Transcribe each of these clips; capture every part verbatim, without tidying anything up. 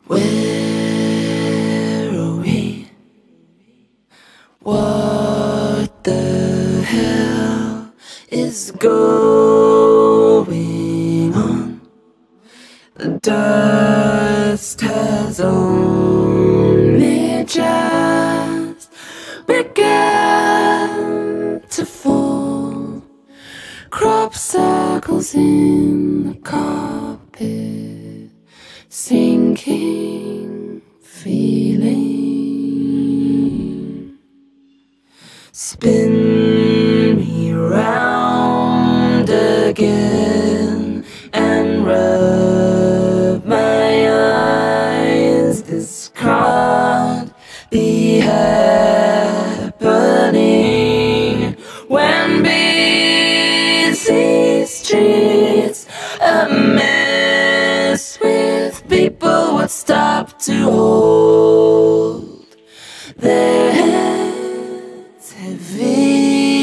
Where are we? What the hell is going on? The dust has only just begun to fall. Crop circles in the carpet, sinking feeling. Spin me round again and rub my eyes. This can't be happening when busy streets a mess with people would stop to hold their heads heavy.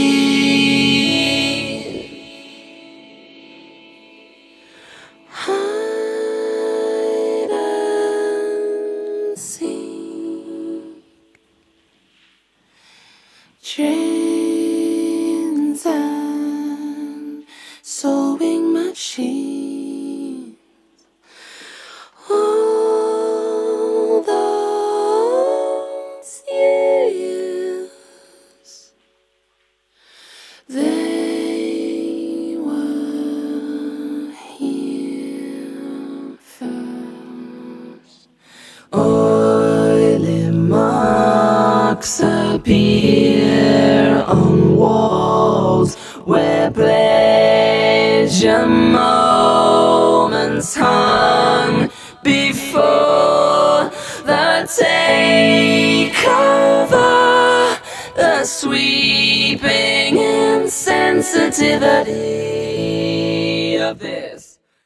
Hide and seek, trains and sewing machines. All those years, they were here first. Oily marks appear on walls where pleasure moments hung before the takeover, the sweeping insensitivity of this